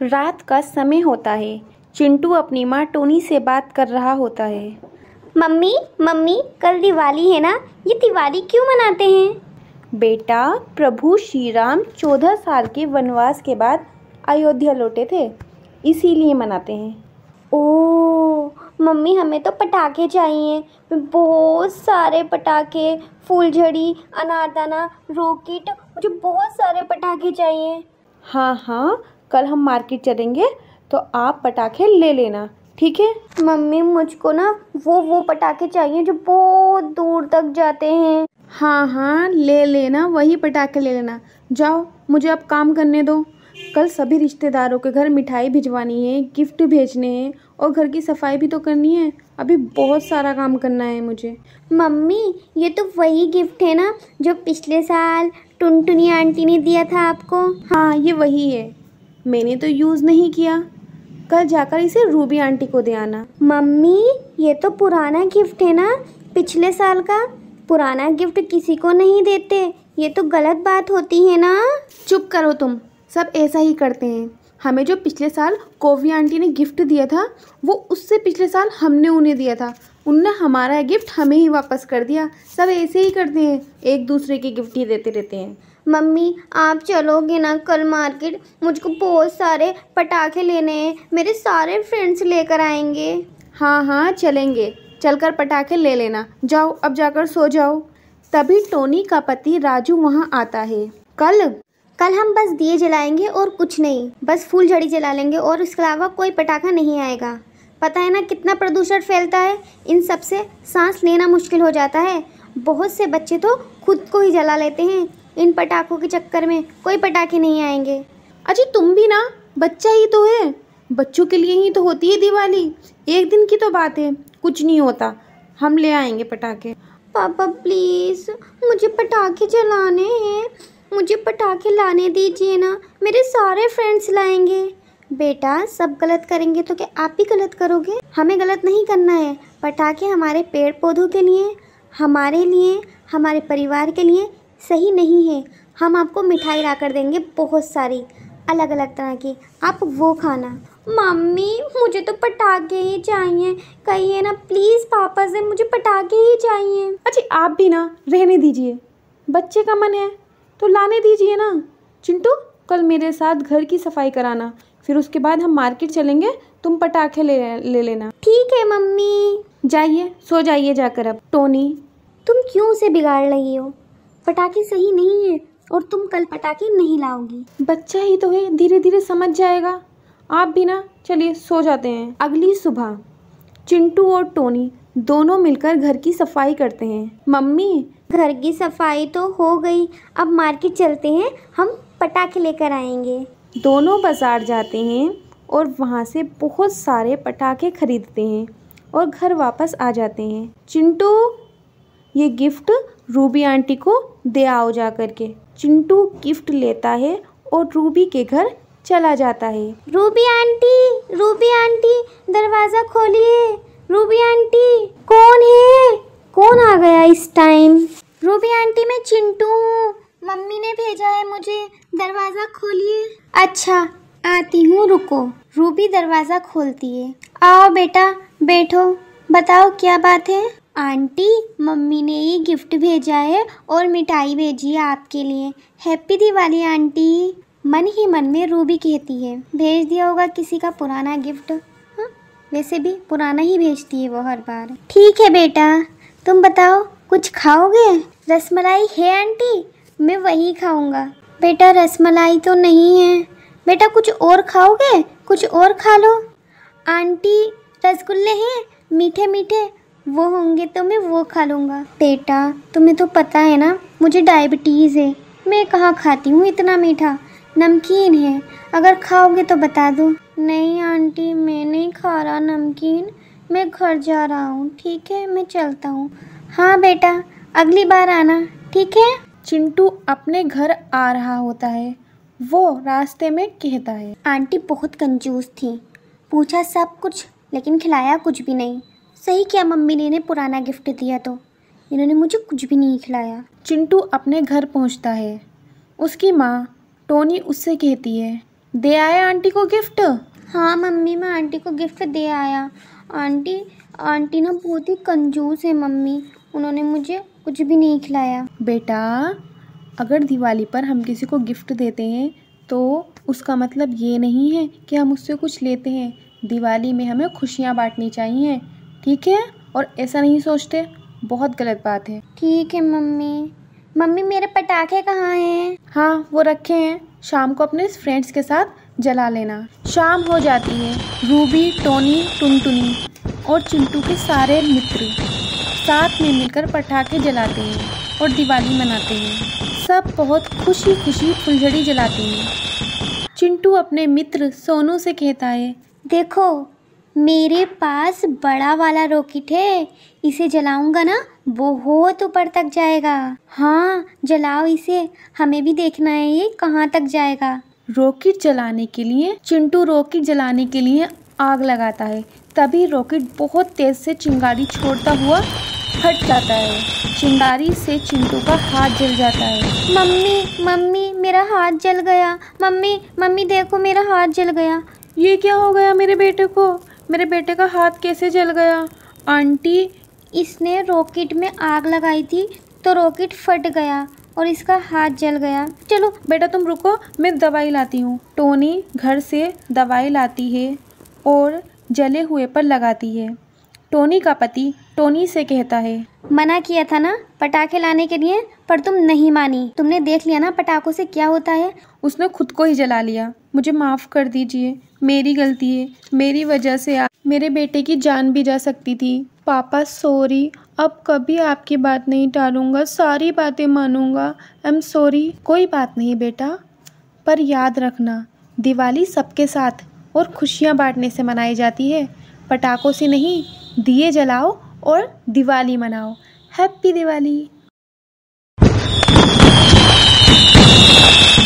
रात का समय होता है। चिंटू अपनी माँ टोनी से बात कर रहा होता है। मम्मी मम्मी, कल दिवाली है ना, ये दिवाली क्यों मनाते हैं? बेटा, प्रभु श्री राम 14 साल के वनवास के बाद अयोध्या लौटे थे, इसीलिए मनाते हैं। ओह मम्मी, हमें तो पटाखे चाहिए, बहुत सारे पटाखे, फूलझड़ी, अनारदाना, रॉकेट, मुझे बहुत सारे पटाखे चाहिए। हाँ हाँ, कल हम मार्केट चलेंगे तो आप पटाखे ले लेना, ठीक है? मम्मी, मुझको ना वो पटाखे चाहिए जो बहुत दूर तक जाते हैं। हाँ हाँ, ले लेना, वही पटाखे ले लेना। जाओ, मुझे अब काम करने दो। कल सभी रिश्तेदारों के घर मिठाई भिजवानी है, गिफ्ट भेजने हैं और घर की सफाई भी तो करनी है। अभी बहुत सारा काम करना है मुझे। मम्मी, ये तो वही गिफ्ट है ना जो पिछले साल टुनटुनी आंटी ने दिया था आपको? हाँ, ये वही है। मैंने तो यूज़ नहीं किया। कल जाकर इसे रूबी आंटी को दे आना। मम्मी, ये तो पुराना गिफ्ट है ना, पिछले साल का। पुराना गिफ्ट किसी को नहीं देते, ये तो गलत बात होती है ना। चुप करो तुम, सब ऐसा ही करते हैं। हमें जो पिछले साल कोवी आंटी ने गिफ्ट दिया था, वो उससे पिछले साल हमने उन्हें दिया था। उनने हमारा गिफ्ट हमें ही वापस कर दिया। सब ऐसे ही करते हैं, एक दूसरे के गिफ्ट ही देते रहते हैं। मम्मी, आप चलोगे ना कल मार्केट? मुझको बहुत सारे पटाखे लेने हैं, मेरे सारे फ्रेंड्स लेकर आएंगे। हाँ हाँ, चलेंगे। चलकर पटाखे ले लेना। जाओ, अब जाकर सो जाओ। तभी टोनी का पति राजू वहाँ आता है। कल हम बस दिए जलाएंगे और कुछ नहीं, बस फूलझड़ी जला लेंगे और इसके अलावा कोई पटाखा नहीं आएगा। पता है ना कितना प्रदूषण फैलता है, इन सब से सांस लेना मुश्किल हो जाता है। बहुत से बच्चे तो खुद को ही जला लेते हैं, इन पटाखों के चक्कर में कोई पटाखे नहीं आएंगे। अजी तुम भी ना, बच्चा ही तो है, बच्चों के लिए ही तो होती है दिवाली। एक दिन की तो बात है, कुछ नहीं होता, हम ले आएंगे पटाखे। पापा प्लीज़, मुझे पटाखे जलाने हैं, मुझे पटाखे लाने दीजिए ना, मेरे सारे फ्रेंड्स लाएंगे। बेटा, सब गलत करेंगे तो क्या आप भी गलत करोगे? हमें गलत नहीं करना है। पटाखे हमारे पेड़ पौधों के लिए, हमारे लिए, हमारे परिवार के लिए सही नहीं है। हम आपको मिठाई ला कर देंगे, बहुत सारी अलग अलग तरह की, आप वो खाना। मम्मी, मुझे तो पटाखे ही चाहिए, कहिए ना प्लीज़ पापा से, मुझे पटाखे ही चाहिए। अच्छा, आप भी ना रहने दीजिए, बच्चे का मन है तो लाने दीजिए ना। चिंटू, कल मेरे साथ घर की सफाई कराना, फिर उसके बाद हम मार्केट चलेंगे, तुम पटाखे ले लेना। ठीक है मम्मी। जाइए, सो जाइए जाकर अब। टोनी, तुम क्यों उसे बिगाड़ रही हो? पटाखे सही नहीं है और तुम कल पटाखे नहीं लाओगी। बच्चा ही तो है, धीरे धीरे समझ जाएगा। आप भी ना, चलिए सो जाते हैं। अगली सुबह चिंटू और टोनी दोनों मिलकर घर की सफाई करते हैं। मम्मी, घर की सफाई तो हो गई, अब मार्केट चलते हैं, हम पटाखे लेकर आएंगे। दोनों बाजार जाते हैं और वहाँ से बहुत सारे पटाखे खरीदते हैं और घर वापस आ जाते हैं। चिंटू, ये गिफ्ट रूबी आंटी को दे आओ जा करके। चिंटू गिफ्ट लेता है और रूबी के घर चला जाता है। रूबी आंटी, दरवाज़ा खोलिए। रूबी आंटी, कौन है? कौन आ गया इस टाइम? रूबी आंटी, मैं चिंटू हूँ, मम्मी ने भेजा है मुझे, दरवाज़ा खोलिए। अच्छा, आती हूँ, रुको। रूबी दरवाज़ा खोलती है। आओ बेटा, बैठो, बताओ क्या बात है? आंटी, मम्मी ने ये गिफ्ट भेजा है और मिठाई भेजी है आपके लिए। Happy Diwali aunty. मन ही मन में रूबी कहती है, भेज दिया होगा किसी का पुराना गिफ्ट। हाँ, वैसे भी पुराना ही भेजती है वो हर बार। ठीक है बेटा, तुम बताओ कुछ खाओगे? रसमलाई है आंटी, मैं वही खाऊंगा। बेटा, रसमलाई तो नहीं है। बेटा, कुछ और खाओगे? कुछ और खा लो। आंटी, रसगुल्ले हैं मीठे मीठे, वो होंगे तो मैं वो खा लूँगा। बेटा, तुम्हें तो पता है ना मुझे डायबिटीज़ है, मैं कहाँ खाती हूँ इतना मीठा। नमकीन है, अगर खाओगे तो बता दो। नहीं आंटी, मैं नहीं खा रहा नमकीन, मैं घर जा रहा हूँ। ठीक है, मैं चलता हूँ। हाँ बेटा, अगली बार आना, ठीक है? चिंटू अपने घर आ रहा होता है। वो रास्ते में कहता है, आंटी बहुत कंजूस थी, पूछा सब कुछ लेकिन खिलाया कुछ भी नहीं। सही किया मम्मी ने इन्हें पुराना गिफ्ट दिया, तो इन्होंने मुझे कुछ भी नहीं खिलाया। चिंटू अपने घर पहुंचता है। उसकी माँ टोनी उससे कहती है, दे आए आंटी को गिफ्ट? हाँ मम्मी, मैं आंटी को गिफ्ट दे आया। आंटी ना बहुत ही कंजूस है मम्मी, उन्होंने मुझे कुछ भी नहीं खिलाया। बेटा, अगर दिवाली पर हम किसी को गिफ्ट देते हैं तो उसका मतलब ये नहीं है कि हम उससे कुछ लेते हैं। दिवाली में हमें खुशियाँ बांटनी चाहिए, ठीक है? और ऐसा नहीं सोचते, बहुत गलत बात है। ठीक है मम्मी मेरे पटाखे कहाँ हैं? हाँ, वो रखे हैं, शाम को अपने फ्रेंड्स के साथ जला लेना। शाम हो जाती है, रूबी, टोनी, टुनटुनी और चिंटू के सारे मित्र साथ में मिलकर पटाखे जलाते हैं और दिवाली मनाते हैं। सब बहुत खुशी खुशी फुलझड़ी जलाते हैं। चिंटू अपने मित्र सोनू से कहता है, देखो मेरे पास बड़ा वाला रॉकेट है, इसे जलाऊंगा ना बहुत ऊपर तक जाएगा। हाँ जलाओ इसे, हमें भी देखना है ये कहाँ तक जाएगा। रॉकेट जलाने के लिए चिंटू रॉकेट जलाने के लिए आग लगाता है। तभी रॉकेट बहुत तेज से चिंगारी छोड़ता हुआ फट जाता है। चिंगारी से चिंटू का हाथ जल जाता है। मम्मी मेरा हाथ जल गया। मम्मी देखो मेरा हाथ जल गया। ये क्या हो गया मेरे बेटे को? मेरे बेटे का हाथ कैसे जल गया? आंटी, इसने रॉकेट में आग लगाई थी तो रॉकेट फट गया और इसका हाथ जल गया। चलो बेटा तुम रुको, मैं दवाई लाती हूँ। टोनी घर से दवाई लाती है और जले हुए पर लगाती है। टोनी का पति टोनी से कहता है, मना किया था ना पटाखे लाने के लिए, पर तुम नहीं मानी। तुमने देख लिया ना पटाखों से क्या होता है। उसने खुद को ही जला लिया। मुझे माफ़ कर दीजिए, मेरी गलती है। मेरी वजह से मेरे बेटे की जान भी जा सकती थी। पापा सॉरी, अब कभी आपकी बात नहीं टालूंगा, सारी बातें मानूंगा। I am sorry. कोई बात नहीं बेटा, पर याद रखना दिवाली सबके साथ और खुशियाँ बांटने से मनाई जाती है, पटाखों से नहीं। दिए जलाओ और दिवाली मनाओ। हैप्पी दिवाली।